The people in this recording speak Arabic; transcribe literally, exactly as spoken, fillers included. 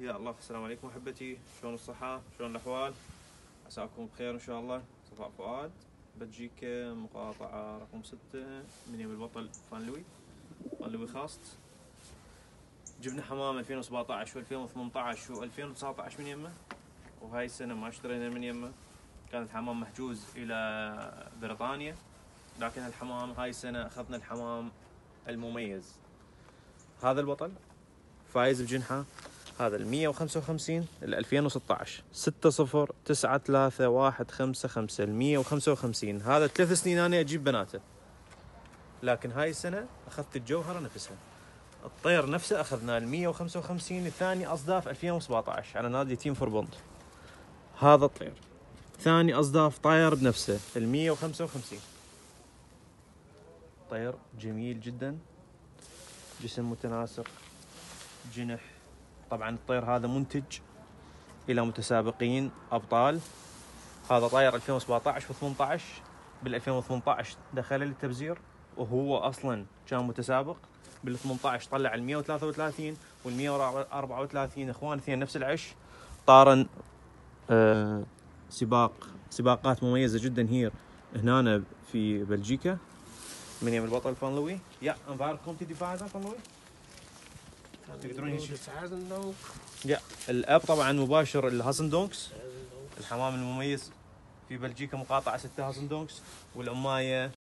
يا الله، السلام عليكم احبتي، شلون الصحة؟ شلون الاحوال؟ عساكم بخير ان شاء الله. صفاء فؤاد، بلجيكا، مقاطعة رقم ستة من يم البطل فان لوي، فان لوي خاست. جبنا حمام ألفين وسبعطعش وألفين وثمنطعش وألفين وتسعطعش من يمه، وهاي السنة ما اشترينا من يمه. كان الحمام محجوز الى بريطانيا، لكن الحمام هاي السنة اخذنا الحمام المميز. هذا البطل فايز بجنحة، هذا ال مية وخمسة وخمسين ال ألفين وستطعش ستة صفر تسعة ثلاثة واحد خمسة خمسة ال مية وخمسة وخمسين. هذا ثلاث سنين انا اجيب بناته، لكن هاي السنة اخذت الجوهرة نفسها. الطير نفسه اخذنا ال مية وخمسة وخمسين الثاني اصداف ألفين وسبعطعش على نادي تيم فور بوند. هذا الطير ثاني اصداف طاير بنفسه ال مية وخمسة وخمسين. طير جميل جدا، جسم متناسق، جنح. طبعا الطير هذا منتج الى متسابقين ابطال. هذا طاير ألفين وسبعطعش وثمنطعش، بال ألفين وثمنطعش دخل للتبزير، وهو اصلا كان متسابق. بال ثمنطعش طلع ال مية وثلاثة وثلاثين وال مية وأربعة وثلاثين، اخوان اثنين نفس العش. طارن آه سباق سباقات مميزه جدا هي هنا في بلجيكا من يم البطل فان لوي. يا انفاركم تدي فايزر فان لوي تقدرون يا الاب طبعا مباشر الهاسن دونكس، الحمام المميز في بلجيكا، مقاطعه ستة هاسن دونكس، والأماية